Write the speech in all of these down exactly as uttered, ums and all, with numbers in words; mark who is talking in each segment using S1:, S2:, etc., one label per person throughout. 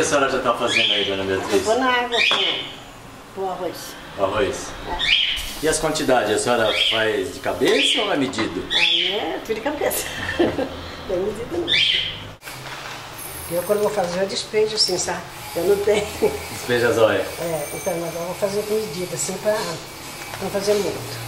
S1: senhora já está fazendo aí, dona Beatriz?
S2: Vou na água com o arroz.
S1: O arroz?
S2: É.
S1: E as quantidades, a senhora faz de cabeça ou é medido?
S2: A minha é tudo de cabeça. Não é medido não. Eu quando vou fazer eu despejo assim, sabe? Eu não tenho.
S1: Despeja as olhas?
S2: É, então mas eu vou fazer com medida, assim, para não fazer muito.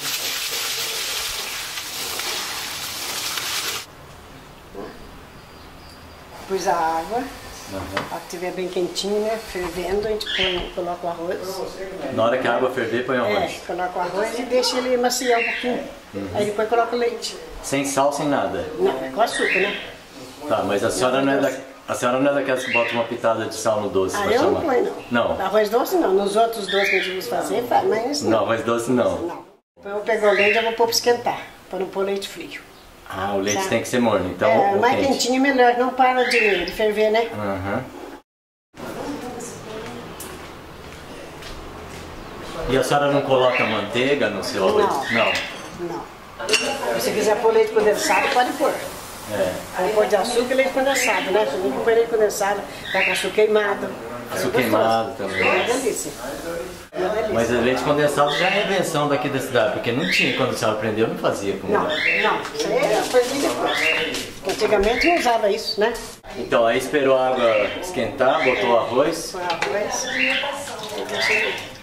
S2: Pus a água. Uhum. A que estiver bem quentinho, né? Fervendo, a gente põe, coloca o arroz.
S1: Na hora que a água ferver, põe o arroz?
S2: É, coloca o arroz e deixa ele maciar um pouquinho. Uhum. Aí depois coloca o leite.
S1: Sem sal, sem nada?
S2: Não, é com açúcar, né?
S1: Tá, mas a senhora não, não é da, a senhora não é daquelas que bota uma pitada de sal no doce?
S2: Ah, eu
S1: chamar.
S2: não ponho, não.
S1: Não?
S2: Arroz doce não. Nos outros doces que a gente usa fazer, faz, mas isso não.
S1: Não, arroz doce não.
S2: Não. Então eu vou pegar o leite e vou pôr para esquentar, para não pôr leite frio.
S1: Ah, o leite
S2: sabe?
S1: Tem que ser morno, então.
S2: É, mais
S1: quente.
S2: quentinho melhor, não para de, de ferver, né?
S1: Uhum. E a senhora não coloca manteiga no seu arroz?
S2: Não.
S1: Não.
S2: Não. Se você quiser pôr leite condensado, pode pôr.
S1: É.
S2: Pode pôr de açúcar e leite condensado, né? Se não pôr leite condensado, tá com açúcar queimado.
S1: Açúcar queimado também.
S2: É uma delícia. Uma delícia.
S1: Mas o leite condensado já é invenção daqui da cidade, porque não tinha, quando a senhora aprendeu, não fazia com
S2: Não, não. Isso aí eu aprendi depois. Antigamente não usava isso, né?
S1: Então aí esperou a água esquentar, botou o arroz.
S2: Põe arroz e deixa ele.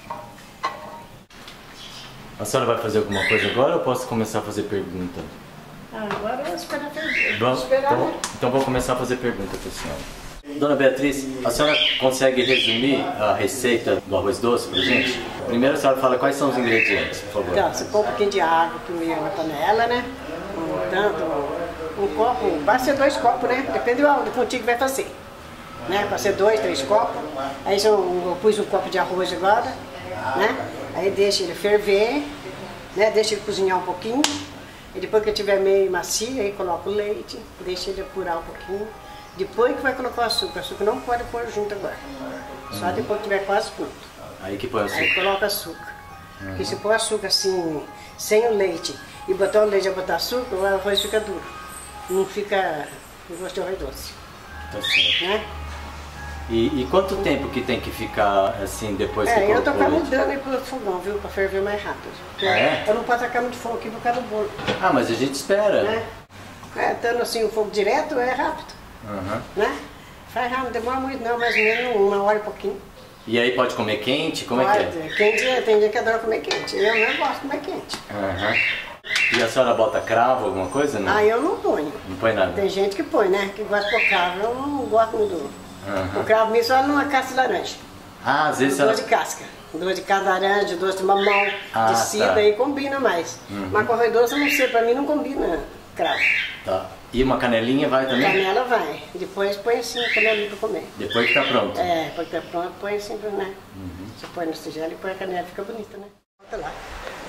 S1: A senhora vai fazer alguma coisa agora ou posso começar a fazer pergunta?
S2: Ah, agora eu vou esperar ferver.
S1: Vamos,
S2: esperar,
S1: então,
S2: né?
S1: então vou começar a fazer pergunta para a senhora. Dona Beatriz, a senhora consegue resumir a receita do arroz doce pra gente? Primeiro a senhora fala quais são os ingredientes, por favor.
S2: Então, você põe um pouquinho de água primeiro na panela, né? Um tanto, um copo, basta ser dois copos, né? Depende do quanto que vai fazer. Né? Pode ser dois, três copos. Aí eu, eu pus um copo de arroz agora, né? Aí deixa ele ferver, né? Deixa ele cozinhar um pouquinho. E depois que ele estiver meio macio, aí coloca o leite, deixa ele apurar um pouquinho. Depois que vai colocar o açúcar. O açúcar não pode pôr junto agora. Só uhum. Depois que tiver quase pronto.
S1: Aí que põe o açúcar.
S2: Aí coloca açúcar. Uhum. Porque se pôr açúcar assim, sem o leite, e botar o leite e botar açúcar, o arroz fica duro. Não fica o gosto de arroz doce.
S1: Tá certo.
S2: Né?
S1: E, e quanto tempo que tem que ficar assim depois que
S2: É, eu tô
S1: colocou o leite?
S2: mudando aí pro fogão, viu? Pra ferver mais rápido.
S1: Ah, é?
S2: Eu não posso tacar muito fogo aqui por causa do bolo.
S1: Ah, mas a gente espera.
S2: Né? É, estando assim o fogo direto, é rápido.
S1: Uhum.
S2: Né? Faz rápido, não demora muito não, mais ou menos uma hora e pouquinho.
S1: E aí pode comer quente? Como
S2: pode.
S1: é que é?
S2: Quente, tem dia que adora comer quente. Eu não gosto de comer quente.
S1: Uhum. E a senhora bota cravo, alguma coisa? Não?
S2: Ah, eu não ponho.
S1: Não põe nada?
S2: Tem gente que põe, né? Que gosta de pôr cravo. Eu não gosto muito do...
S1: Uhum.
S2: O cravo mesmo só numa casca de laranja.
S1: Ah, às vezes
S2: Doce
S1: ela...
S2: de casca. Doce de casca de laranja, doce de mamão,
S1: Ah,
S2: de cida,
S1: tá.
S2: aí combina mais.
S1: Uhum.
S2: Mas com arroz doce, eu não sei, pra mim não combina cravo.
S1: Tá. E uma canelinha vai também?
S2: Canela vai. Depois põe assim a canelinha pra comer.
S1: Depois que tá pronto?
S2: É, depois que tá pronto, põe assim, né?
S1: Uhum.
S2: Você põe no tigela e põe a canela, fica bonita, né? Volta lá.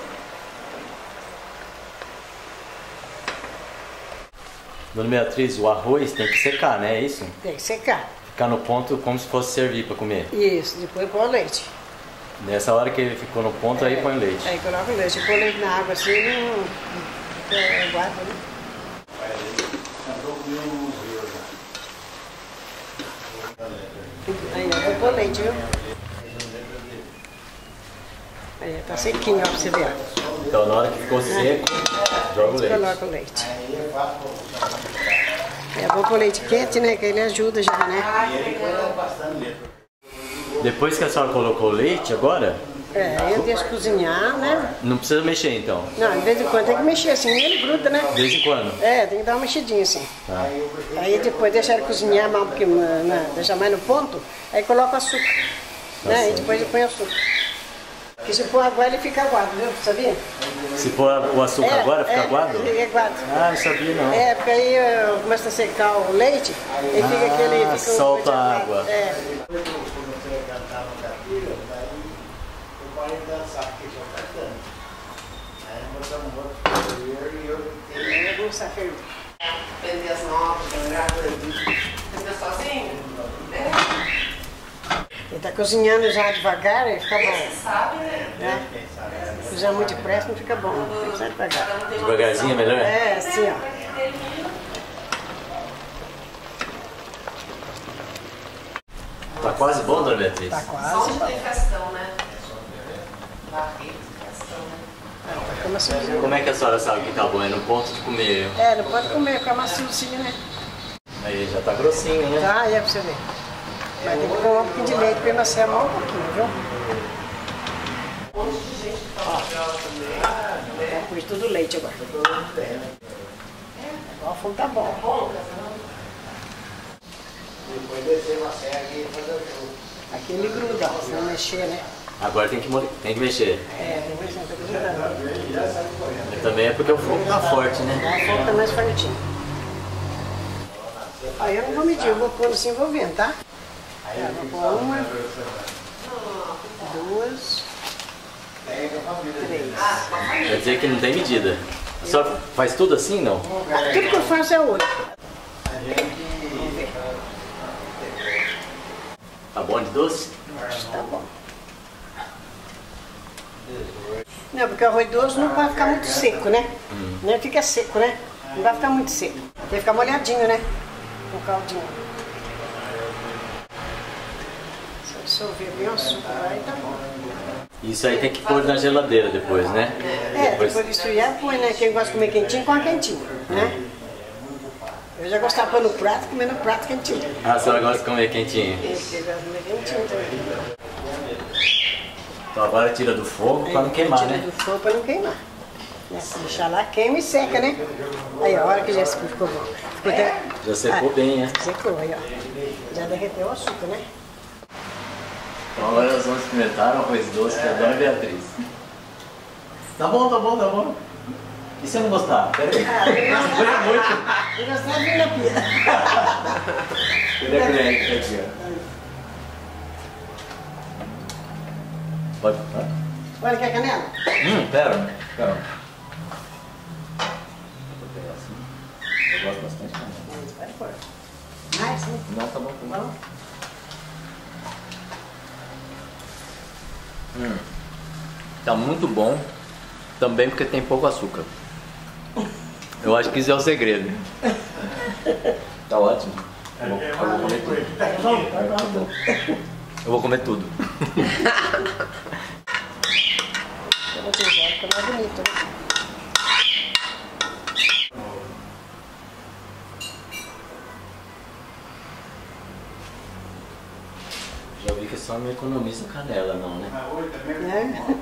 S1: Dona Beatriz, o arroz tem que secar, né? É isso?
S2: Tem que secar.
S1: Ficar no ponto como se fosse servir para comer.
S2: Isso, depois põe o leite.
S1: Nessa hora que ele ficou no ponto, aí põe o leite.
S2: Aí coloca o leite. Põe o leite na água assim, não... É, guarda, né? Aí, eu vou pôr leite, viu? Aí, tá sequinho, ó, pra você ver.
S1: Então, na hora que ficou seco, joga o leite.
S2: Coloca o leite. É bom pôr leite quente, né? Que ele ajuda já, né?
S1: Depois que a senhora colocou o leite, agora?
S2: É, aí eu deixo cozinhar, né?
S1: Não precisa mexer, então?
S2: Não, de vez em quando tem que mexer assim, ele gruda, né?
S1: De vez em quando?
S2: É, tem que dar uma mexidinha assim.
S1: Tá.
S2: Aí depois deixa ele cozinhar mais um pouquinho, né? Deixa mais no ponto, aí coloca o açúcar.
S1: Tá
S2: né?
S1: certo.
S2: E depois põe o açúcar. Porque se pôr aguado, ele fica aguado, viu? Sabia?
S1: Se pôr o açúcar
S2: É,
S1: agora, fica
S2: é,
S1: aguado?
S2: Fica aguado.
S1: Ah, não sabia não.
S2: É, porque aí uh, começa a secar o leite e
S1: Ah,
S2: fica aquele... Fica
S1: solta
S2: um
S1: a água.
S2: É. É, vamos saber.
S3: Aprender as notas, lembrar aprender sozinho?
S2: Ele tá cozinhando já devagar e fica bom.
S3: Você sabe, né?
S2: Né? Cozinhar muito depressa não fica bom, tem que ser devagar.
S1: Devagarzinho é melhor?
S2: É, assim, ó.
S1: Tá quase bom, dona Beatriz?
S2: Tá
S3: Só
S2: quase.
S3: não tem festão, né? Barreto, festão, né?
S2: É, tá com maciozinho.
S1: Como é que a senhora sabe que tá bom? É no ponto de comer.
S2: É, não pode comer com a maciozinha, né?
S1: Aí já tá grossinho, né?
S2: Tá, aí é pra você ver. Mas tem que pôr um pouquinho de leite pra maciar mais um pouquinho, viu? Ó, vou pôr tudo leite agora. Agora o fogo tá bom.
S4: Depois descer uma serra aqui e fazer o jogo.
S2: Aqui ele gruda, ó, se não mexer, né?
S1: Agora tem que, mo- tem que mexer.
S2: É, tem que mexer, tá grudando.
S1: Mas também é porque o fogo tá forte, né?
S2: O fogo tá mais fortinho. Aí eu não vou medir, eu vou pôr assim e vou vendo, tá? Tá, vou pôr uma, duas, três.
S1: Quer dizer que não tem medida. A senhora faz tudo assim, não?
S2: Ah, tudo que eu faço é ouro.
S1: Tá bom de doce?
S2: Tá bom. Não, porque o arroz doce não vai ficar muito seco, né?
S1: Hum.
S2: Não fica seco, né? Não vai ficar muito seco. Tem que ficar molhadinho, né? Com caldinho. Se eu dissolver bem o açúcar, aí tá bom.
S1: Isso aí tem que pôr na geladeira depois, né?
S2: É, depois de esfriar, põe, né? Quem gosta de comer quentinho, come quentinho, né? Eu já gostava de pôr no prato, comer no prato quentinho.
S1: Ah, a senhora gosta de comer quentinho.
S2: Eu gosto de comer quentinho também.
S1: Então agora tira do fogo pra não queimar,
S2: Tira
S1: né?
S2: do fogo pra não queimar. Né? Se deixar lá, queima e seca, né? Aí, a hora que já ficou bom. Ficou até...
S1: Já secou bem, né?
S2: Secou, aí, ó. Já derreteu o açúcar, né?
S1: Então agora nós vamos experimentar o arroz doce da dona Beatriz. Tá bom, tá bom, tá bom. E se eu não gostar? Pera aí. Foi muito.
S2: Eu gostava de vir na pia.
S1: Cadê a colher que tá aqui, ó? Pode? Pode?
S2: Olha, quer canela?
S1: Hum, pera. Pera. Vou pegar assim. Eu gosto bastante de canela.
S2: Vai pôr. Mais, sim.
S1: Não, tá bom, tá bom. Hum. Tá muito bom. Também porque tem pouco açúcar. Eu acho que isso é o segredo. Tá ótimo. Eu vou, eu vou comer tudo.
S2: Tá bom, tá bom.
S1: Eu vou comer tudo.
S2: Eu vou te usar, fica mais bonito, né?
S1: Já vi que só não economiza canela, não, né?
S2: Né?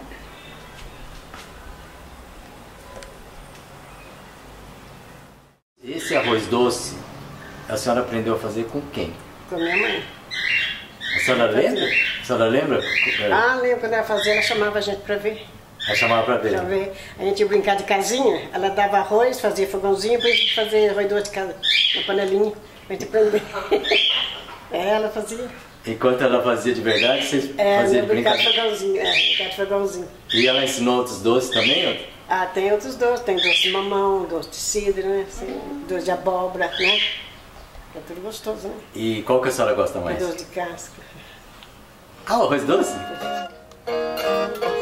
S1: Esse arroz doce, a senhora aprendeu a fazer com quem?
S2: Com a minha mãe.
S1: A senhora lembra? A senhora lembra?
S2: Ah, lembro quando ela fazia, ela chamava a gente pra ver.
S1: Ela chamava pra ver.
S2: Pra ver. A gente ia brincar de casinha, ela dava arroz, fazia fogãozinho pra gente fazer arroz doce de casa, na panelinha, pra gente aprender. É, ela fazia.
S1: Enquanto ela fazia de verdade, vocês
S2: É,
S1: faziam de
S2: brincar de
S1: brincadeira.
S2: fogãozinho, é, brincar de fogãozinho.
S1: E ela ensinou outros doces também? Ó?
S2: Ah, tem outros doces, tem doce de mamão, doce de cidra, né? Assim, doce de abóbora, né? É tudo gostoso, né?
S1: E qual que a senhora gosta
S2: E
S1: mais?
S2: doce de casca.
S1: Ah, o arroz doce?